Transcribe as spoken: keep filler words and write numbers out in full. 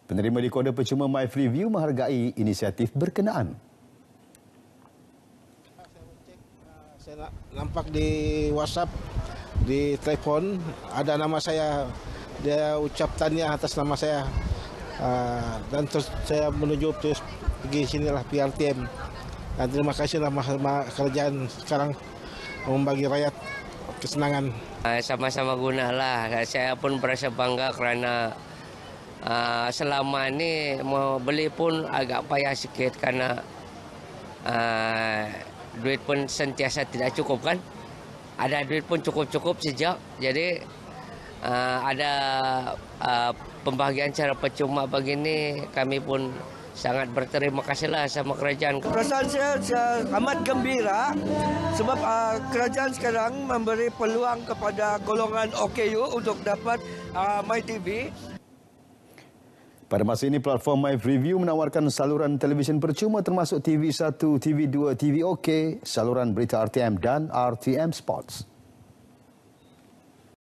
Penerima dekoder percuma MyFreeView menghargai inisiatif berkenaan. Saya nampak di WhatsApp, di telefon, ada nama saya. Dia ucap tahniah atas nama saya. Uh, dan terus saya menuju terus pergi sinilah P R T M. Dan terima kasihlah kerajaan sekarang membagi rakyat kesenangan. Sama-sama gunalah. Saya pun merasa bangga kerana uh, selama ini mau beli pun agak payah sikit karena uh, duit pun sentiasa tidak cukup kan. Ada duit pun cukup-cukup sejak. Jadi uh, ada uh, pembahagian cara percuma begini, kami pun sangat berterima kasihlah sama kerajaan. Perasaan saya, saya amat gembira sebab uh, kerajaan sekarang memberi peluang kepada golongan O K U untuk dapat uh, MyTV. Pada masa ini, platform MyFreeView menawarkan saluran televisyen percuma termasuk T V satu, T V dua, T V OK, saluran berita R T M dan R T M Sports.